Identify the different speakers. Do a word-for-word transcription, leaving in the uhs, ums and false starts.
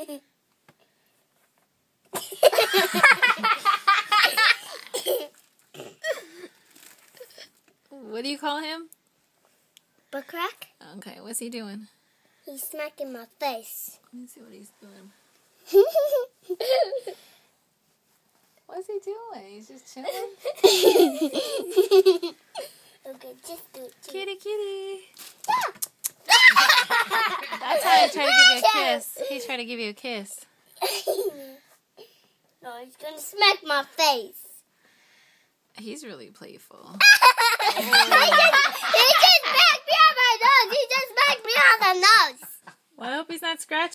Speaker 1: What do you call him?
Speaker 2: Butt crack?
Speaker 1: Okay, what's he doing?
Speaker 2: He's smacking my face.
Speaker 1: Let me see what he's doing. What's he doing? He's just chilling?
Speaker 2: Okay, just do it.
Speaker 1: Kitty, kitty. That's how he tried to give you a kiss. He's trying to give you a kiss.
Speaker 2: No, he's going to smack my face.
Speaker 1: He's really playful.
Speaker 2: he, just, he just smacked me on my nose. He just smacked me on the nose.
Speaker 1: Well, I hope he's not scratching.